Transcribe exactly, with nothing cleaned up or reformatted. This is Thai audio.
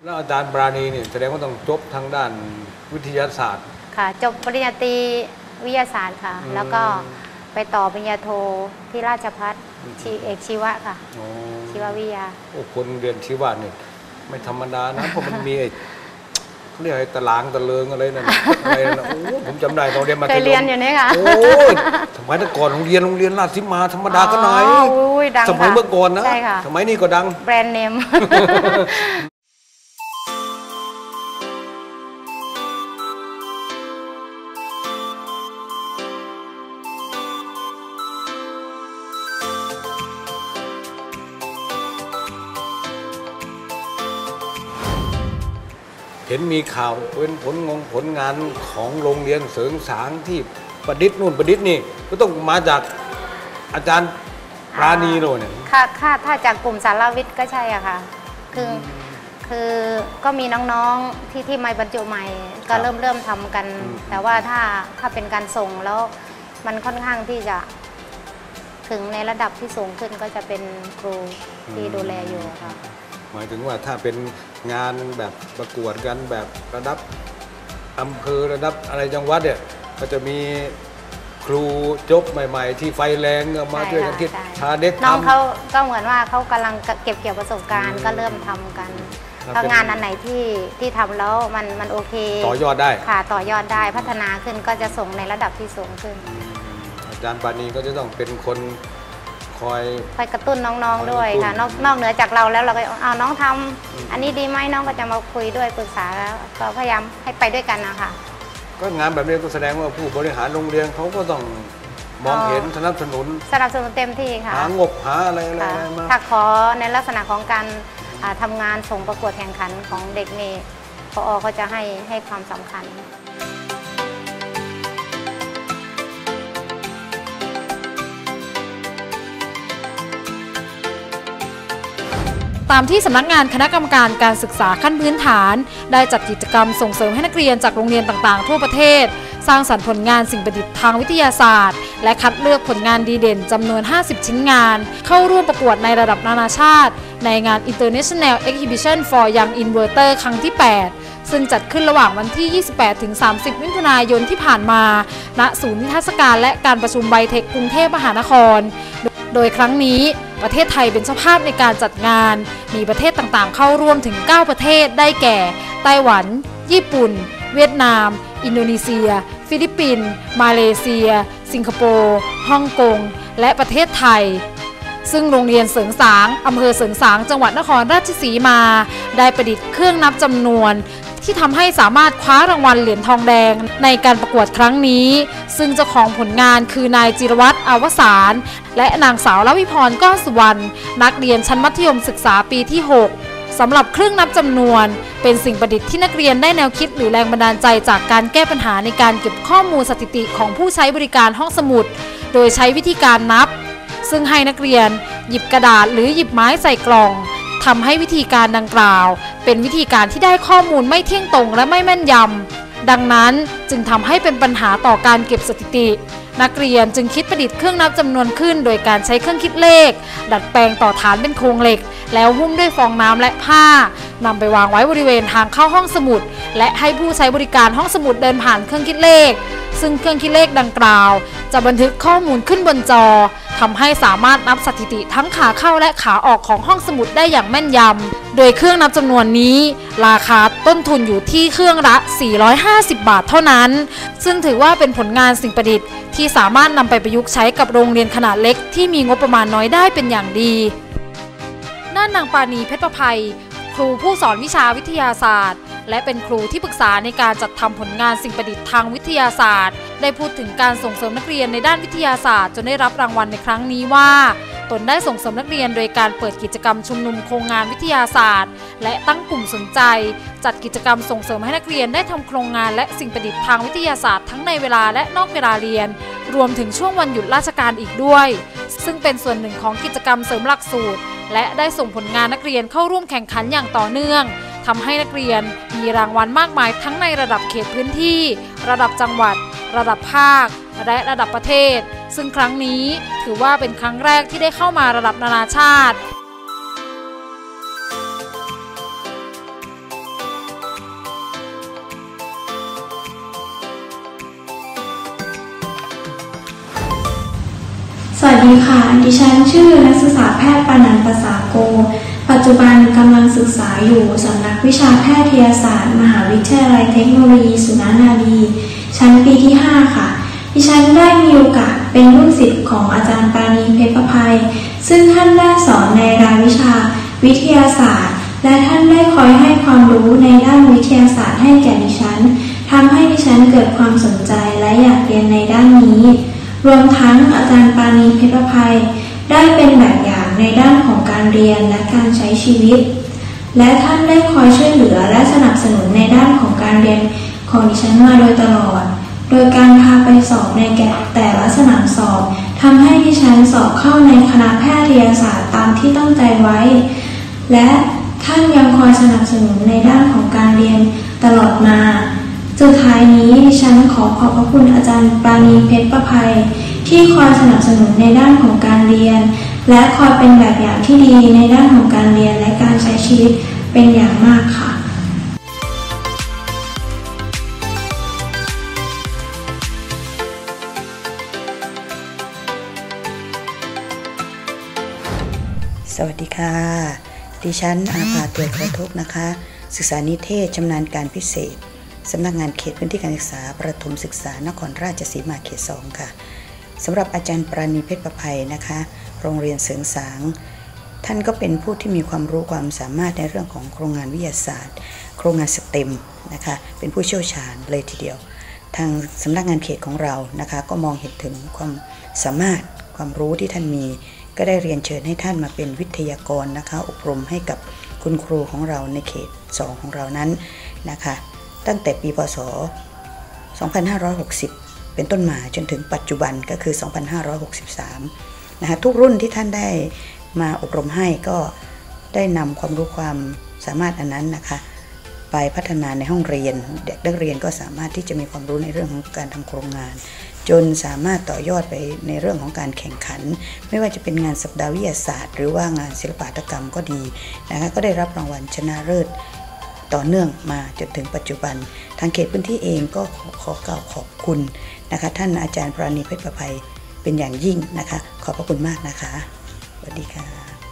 แล้วอาจารย์ปราณีเนี่ยแสดงว่าต้องจบทางด้านวิทยาศาสตร์ค่ะจบปริญญาตรีวิทยาศาสตร์ค่ะแล้วก็ไปต่อปริญญาโทที่ราชภัฏชีเอกชีวะค่ะชีววิทยาโอ้คนเรียนชีวะเนี่ยไม่ธรรมดานะเพราะมันมีไอ้เขาเรียกไอ้ตะลางตะเลิงอะไรนั่นอะไรนะโอ้ผมจำได้ตอนเรียนมาเคยเรียนอยู่นี่ค่ะโอ้สมัยแต่ก่อนโรงเรียนโรงเรียนราชสีมาธรรมดาก็ไหนสมัยเมื่อก่อนนะสมัยนี้ก็ดังแบรนด์เนมเห็นมีข่าวเป็นผลงงผลงานของโรงเรียนเสริงสางที่ประดิษฐ์นู่นประดิษฐ์นี่ก็ต้องมาจากอาจารย์ปราณีโน่นเนี่ยค่ะค่ะถ้าจากกลุ่มสารวิทย์ก็ใช่อะค่ะคือคือก็มีน้องๆที่ที่มาบรรจุใหม่ก็เริ่มเริ่มทำกันแต่ว่าถ้าถ้าเป็นการส่งแล้วมันค่อนข้างที่จะถึงในระดับที่สูงขึ้นก็จะเป็นครูที่ดูแลอยู่ค่ะหมายถึงว่าถ้าเป็นงานแบบประกวดกันแบบระดับอำเภอระดับอะไรจังหวัดเนี่ยก็จะมีครูจบใหม่ๆที่ไฟแรงมาช่วยกันคิดพาเด็กน้องเขาก็เหมือนว่าเขากำลังเก็บเกี่ยวประสบการณ์ก็เริ่มทำกันถ้างานอันไหนที่ที่ทำแล้วมันมันโอเคต่อยอดได้ค่ะต่อยอดได้พัฒนาขึ้นก็จะส่งในระดับที่สูงขึ้นอาจารย์ปานีก็จะต้องเป็นคนคอยคอยกระตุ้นน้องๆด้วยค่ะนอกนอกเหนือจากเราแล้วเราก็เอาน้องทำอันนี้ดีไหมน้องก็จะมาคุยด้วยปรึกษาแล้วก็พยายามให้ไปด้วยกันนะคะก็งานแบบนี้ก็แสดงว่าผู้บริหารโรงเรียนเขาก็ต้องมองเห็นสนับสนุนสนับสนุนเต็มที่ค่ะหางบหาอะไรอะไรมาถ้าขอในลักษณะของการทำงานส่งประกวดแข่งขันของเด็กนี่ผอ.เขาจะให้ให้ความสำคัญตามที่สำนักงานคณะกรรมการการศึกษาขั้นพื้นฐานได้จัดกิจกรรมส่งเสริมให้นักเรียนจากโรงเรียนต่างๆทั่วประเทศสร้างสรรค์ผลงานสิ่งประดิษฐ์ทางวิทยาศาสตร์และคัดเลือกผลงานดีเด่นจำนวนห้าสิบชิ้นงานเข้าร่วมประกวดในระดับนานาชาติในงาน International Exhibition for Young Innovator ครั้งที่แปดซึ่งจัดขึ้นระหว่างวันที่ ยี่สิบแปดถึงสามสิบ มิถุนายนที่ผ่านมาณศูนย์นิทรรศการและการประชุมไบเทคกรุงเทพมหานครโดยครั้งนี้ประเทศไทยเป็นเจ้าภาพในการจัดงานมีประเทศต่างๆเข้าร่วมถึงเก้าประเทศได้แก่ไต้หวันญี่ปุ่นเวียดนามอินโดนีเซียฟิลิปปินส์มาเลเซียสิงคโปร์ฮ่องกงและประเทศไทยซึ่งโรงเรียนเสริงสางอำเภอเสริงสางจังหวัดนครราชสีมาได้ประดิษฐ์เครื่องนับจำนวนที่ทำให้สามารถคว้ารางวัลเหรียญทองแดงในการประกวดครั้งนี้ซึ่งเจ้าของผลงานคือนายจิรวัตรอวสานและนางสาวลวิพรก้อนสุวรรณนักเรียนชั้นมัธยมศึกษาปีที่หกสำหรับเครื่องนับจำนวนเป็นสิ่งประดิษฐ์ที่นักเรียนได้แนวคิดหรือแรงบันดาลใจจากการแก้ปัญหาในการเก็บข้อมูลสถิติของผู้ใช้บริการห้องสมุดโดยใช้วิธีการนับซึ่งให้นักเรียนหยิบกระดาษหรือหยิบไม้ใส่กล่องทำให้วิธีการดังกล่าวเป็นวิธีการที่ได้ข้อมูลไม่เที่ยงตรงและไม่แม่นยำดังนั้นจึงทำให้เป็นปัญหาต่อการเก็บสถิตินักเรียนจึงคิดประดิษฐ์เครื่องนับจำนวนขึ้นโดยการใช้เครื่องคิดเลขดัดแปลงต่อฐานเป็นโครงเหล็กแล้วหุ้มด้วยฟองน้ำและผ้านำไปวางไว้บริเวณทางเข้าห้องสมุดและให้ผู้ใช้บริการห้องสมุดเดินผ่านเครื่องคิดเลขซึ่งเครื่องคิดเลขดังกล่าวจะบันทึกข้อมูลขึ้นบนจอทำให้สามารถนับสถิติทั้งขาเข้าและขาออกของห้องสมุดได้อย่างแม่นยำโดยเครื่องนับจำนวนนี้ราคาต้นทุนอยู่ที่เครื่องละสี่ร้อยห้าสิบบาทเท่านั้นซึ่งถือว่าเป็นผลงานสิ่งประดิษฐ์ที่สามารถนำไปประยุกต์ใช้กับโรงเรียนขนาดเล็กที่มีงบประมาณน้อยได้เป็นอย่างดีด้านนางปาณีเพชรประภัยครูผู้สอนวิชาวิทยาศาสตร์และเป็นครูที่ปรึกษาในการจัดทำผลงานสิ่งประดิษฐ์ทางวิทยาศาสตร์ได้พูดถึงการส่งเสริมนักเรียนในด้านวิทยาศาสตร์จนได้รับรางวัลในครั้งนี้ว่าตนได้ส่งเสริมนักเรียนโดยการเปิดกิจกรรมชุมนุมโครงงานวิทยาศาสตร์และตั้งกลุ่มสนใจจัดกิจกรรมส่งเสริมให้นักเรียนได้ทำโครงงานและสิ่งประดิษฐ์ทางวิทยาศาสตร์ทั้งในเวลาและนอกเวลาเรียนรวมถึงช่วงวันหยุดราชการอีกด้วยซึ่งเป็นส่วนหนึ่งของกิจกรรมเสริมหลักสูตรและได้ส่งผลงานนักเรียนเข้าร่วมแข่งขันอย่างต่อเนื่องทำให้นักเรียนมีรางวัลมากมายทั้งในระดับเขตพื้นที่ระดับจังหวัดระดับภาคและระดับประเทศซึ่งครั้งนี้ถือว่าเป็นครั้งแรกที่ได้เข้ามาระดับนานาชาติสวัสดีค่ะ ดิฉันชื่อนักศึกษาแพทย์ปานันท์ ประสาโก ปัจจุบันกำลังศึกษาอยู่สำนักวิชาแพทยศาสตร์มหาวิทยาลัยเทคโนโลยีสุรานารีชั้นปีที่ห้าค่ะ ดิฉันได้มีโอกาสเป็นลูกศิษย์ของอาจารย์ปราณีเพชรประภัยซึ่งท่านได้สอนในรายวิชาวิทยาศาสตร์และท่านได้คอยให้ความรู้ในด้านวิทยาศาสตร์ให้แก่ดิฉันทำให้ดิฉันเกิดความสนใจและอยากเรียนในด้านนี้รวมทั้งอาจารย์ปราณีเพชรประภัยได้เป็นแบบอย่างในด้านของการเรียนและการใช้ชีวิตและท่านได้คอยช่วยเหลือและสนับสนุนในด้านของการเรียนของดิฉันมาโดยตลอดโดยการพาไปสอบในแต่ละสนามสอบทำให้ดิฉันสอบเข้าในคณะแพทยศาสตร์ตามที่ตั้งใจไว้และท่านยังคอยสนับสนุนในด้านของการเรียนตลอดมาสุดท้ายนี้ดิฉันขอขอบพระคุณอาจารย์ปราณีเพชรประภัยที่คอยสนับสนุนในด้านของการเรียนและคอยเป็นแบบอย่างที่ดีในด้านของการเรียนและการใช้ชีวิตเป็นอย่างมากค่ะสวัสดีค่ะดิฉันอาภาเตือนกระทบนะคะศึกษานิเทศชำนาญการพิเศษสำนักงานเขตพื้นที่การศึกษาประถมศึกษานครราชสีมาเขตสองค่ะสำหรับอาจารย์ปราณีเพชรประภัยนะคะโรงเรียนเสริงสางท่านก็เป็นผู้ที่มีความรู้ความสามารถในเรื่องของโครงงานวิทยาศาสตร์โครงงานสเต็มนะคะเป็นผู้เชี่ยวชาญเลยทีเดียวทางสำนักงานเขตของเรานะคะก็มองเห็นถึงความสามารถความรู้ที่ท่านมีก็ได้เรียนเชิญให้ท่านมาเป็นวิทยากรนะคะอบรมให้กับคุณครูของเราในเขตสองของเรานั้นนะคะตั้งแต่ปีพ.ศ. สองพันห้าร้อยหกสิบเป็นต้นมาจนถึงปัจจุบันก็คือ สองพันห้าร้อยหกสิบสามนะคะทุกรุ่นที่ท่านได้มาอบรมให้ก็ได้นำความรู้ความสามารถอันนั้นนะคะไปพัฒนาในห้องเรียนเด็กนักเรียนก็สามารถที่จะมีความรู้ในเรื่องของการทำโครงงานจนสามารถต่อยอดไปในเรื่องของการแข่งขันไม่ว่าจะเป็นงานสัปดาห์วิทยาศาสตร์หรือว่างานศิลปหัตถกรรมก็ดีนะคะก็ได้รับรางวัลชนะเลิศต่อเนื่องมาจนถึงปัจจุบันทางเขตพื้นที่เองก็ขอกล่าวขอบคุณนะคะท่านอาจารย์ปราณีเพชรประภัยเป็นอย่างยิ่งนะคะขอบพระคุณมากนะคะสวัสดีค่ะ